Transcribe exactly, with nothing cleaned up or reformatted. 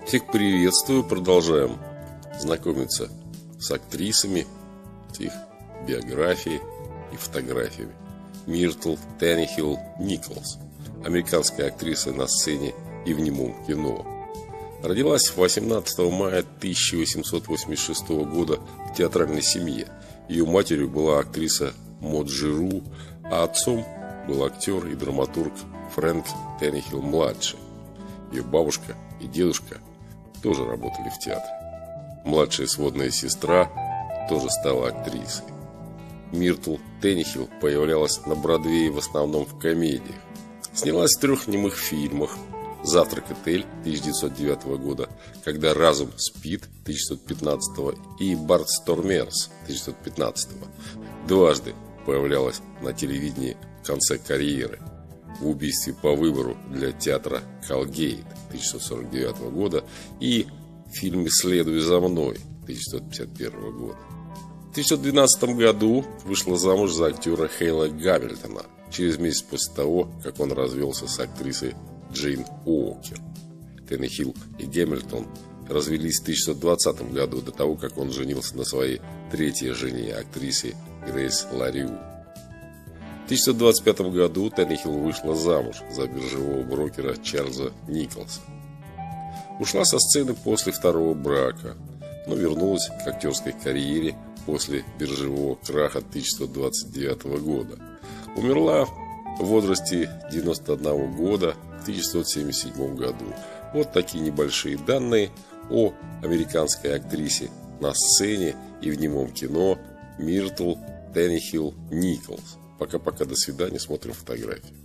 Всех приветствую, продолжаем знакомиться с актрисами, с их биографией и фотографиями. Миртл Теннихилл Николс, американская актриса на сцене и в немом кино. Родилась восемнадцатого мая тысяча восемьсот восемьдесят шестого года в театральной семье. Ее матерью была актриса Мод Жиру, а отцом был актер и драматург Фрэнк Теннихилл-младший. Ее бабушка и дедушка тоже работали в театре. Младшая сводная сестра тоже стала актрисой. Миртл Теннихилл появлялась на Бродвее в основном в комедиях. Снялась в трех немых фильмах: «Завтрак-отель» тысяча девятьсот девятого года, «Когда разум спит» тысяча девятьсот пятнадцатого и «Бартстормерс» тысяча девятьсот пятнадцатого. Дважды появлялась на телевидении в конце карьеры: в «Убийстве по выбору» для театра Колгейт тысяча девятьсот сорок девятого года и в фильме «Следуй за мной» тысяча девятьсот пятьдесят первого года. В тысяча девятьсот двенадцатом году вышла замуж за актера Хейла Гамильтона через месяц после того, как он развелся с актрисой Джейн Уокер. Теннихилл и Гамильтон развелись в тысяча девятьсот двадцатом году, до того, как он женился на своей третьей жене, актрисе Грейс Ларью. В тысяча девятьсот двадцать пятом году Теннихилл вышла замуж за биржевого брокера Чарльза Николса. Ушла со сцены после второго брака, но вернулась к актерской карьере после биржевого краха тысяча девятьсот двадцать девятого года. Умерла в возрасте девяноста одного года в тысяча девятьсот семьдесят седьмом году. Вот такие небольшие данные о американской актрисе на сцене и в немом кино Миртл Теннихилл Николс. Пока-пока, до свидания, смотрим фотографии.